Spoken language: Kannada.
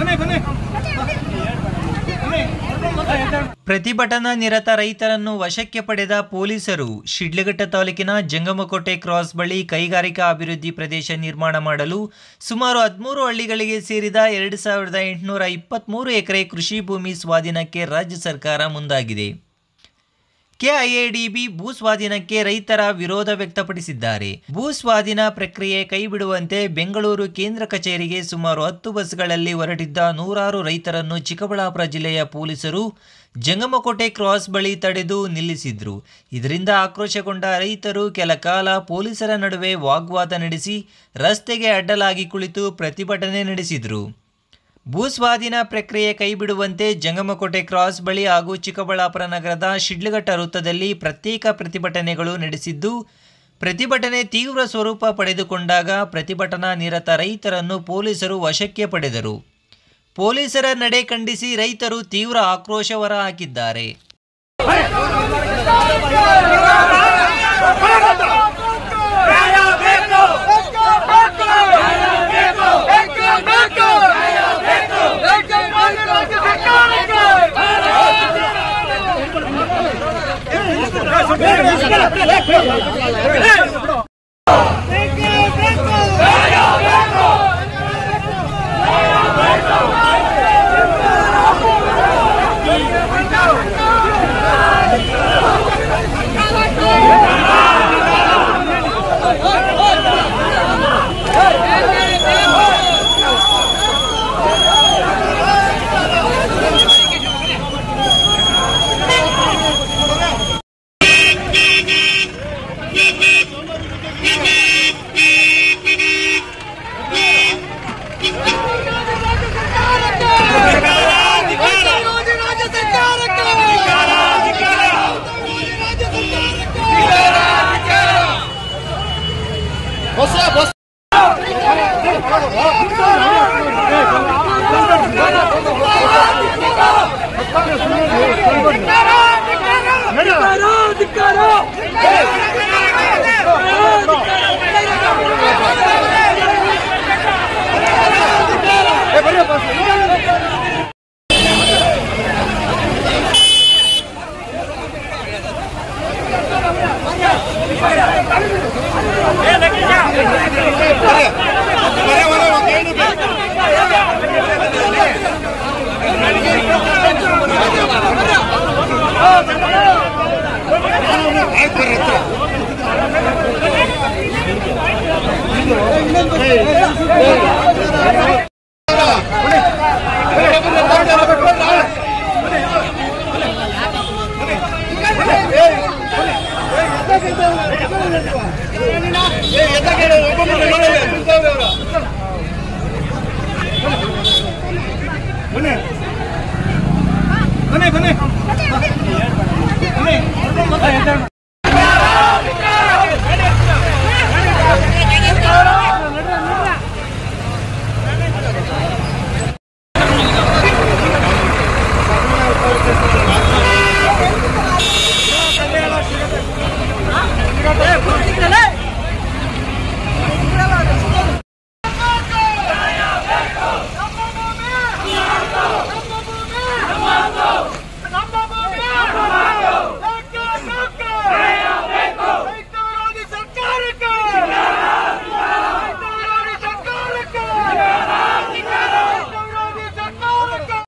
ಪ್ರತಿಭಟನಾ ನಿರತ ರೈತರನ್ನು ವಶಕ್ಕೆ ಪಡೆದ ಪೊಲೀಸರು ಶಿಡ್ಲಘಟ್ಟ ತಾಲೂಕಿನ ಜಂಗಮಕೋಟೆ ಕ್ರಾಸ್ ಬಳಿ ಕೈಗಾರಿಕಾ ಅಭಿವೃದ್ಧಿ ಪ್ರದೇಶ ನಿರ್ಮಾಣ ಮಾಡಲು ಸುಮಾರು 13 ಹಳ್ಳಿಗಳಿಗೆ ಸೇರಿದ 2823 ಎಕರೆ ಕೃಷಿ ಭೂಮಿ ಸ್ವಾಧೀನಕ್ಕೆ ರಾಜ್ಯ ಸರ್ಕಾರ ಮುಂದಾಗಿದೆ. ಕೆಐಎಡಿಬಿ ಭೂ ಸ್ವಾಧೀನಕ್ಕೆ ರೈತರ ವಿರೋಧ ವ್ಯಕ್ತಪಡಿಸಿದ್ದಾರೆ. ಭೂ ಸ್ವಾಧೀನ ಪ್ರಕ್ರಿಯೆ ಕೈಬಿಡುವಂತೆ ಬೆಂಗಳೂರು ಕೇಂದ್ರ ಕಚೇರಿಗೆ ಸುಮಾರು 10 ಬಸ್ಗಳಲ್ಲಿ ಹೊರಟಿದ್ದ ನೂರಾರು ರೈತರನ್ನು ಚಿಕ್ಕಬಳ್ಳಾಪುರ ಜಿಲ್ಲೆಯ ಪೊಲೀಸರು ಜಂಗಮಕೋಟೆ ಕ್ರಾಸ್ ಬಳಿ ತಡೆದು ನಿಲ್ಲಿಸಿದ್ರು. ಇದರಿಂದ ಆಕ್ರೋಶಗೊಂಡ ರೈತರು ಕೆಲ ಕಾಲ ಪೊಲೀಸರ ನಡುವೆ ವಾಗ್ವಾದ ನಡೆಸಿ ರಸ್ತೆಗೆ ಅಡ್ಡಲಾಗಿ ಕುಳಿತು ಪ್ರತಿಭಟನೆ ನಡೆಸಿದರು. ಭೂ ಸ್ವಾಧೀನ ಪ್ರಕ್ರಿಯೆ ಕೈಬಿಡುವಂತೆ ಜಂಗಮಕೋಟೆ ಕ್ರಾಸ್ ಬಳಿ ಹಾಗೂ ಚಿಕ್ಕಬಳ್ಳಾಪುರ ನಗರದ ಶಿಡ್ಲಘಟ್ಟ ವೃತ್ತದಲ್ಲಿ ಪ್ರತ್ಯೇಕ ಪ್ರತಿಭಟನೆಗಳು ನಡೆಸಿದ್ದು, ಪ್ರತಿಭಟನೆ ತೀವ್ರ ಸ್ವರೂಪ ಪಡೆದುಕೊಂಡಾಗ ಪ್ರತಿಭಟನಾ ನಿರತ ರೈತರನ್ನು ಪೊಲೀಸರು ವಶಕ್ಕೆ ಪಡೆದರು. ಪೊಲೀಸರ ನಡೆ ಖಂಡಿಸಿ ರೈತರು ತೀವ್ರ ಆಕ್ರೋಶ ಹೊರಹಾಕಿದ್ದಾರೆ. Bueno.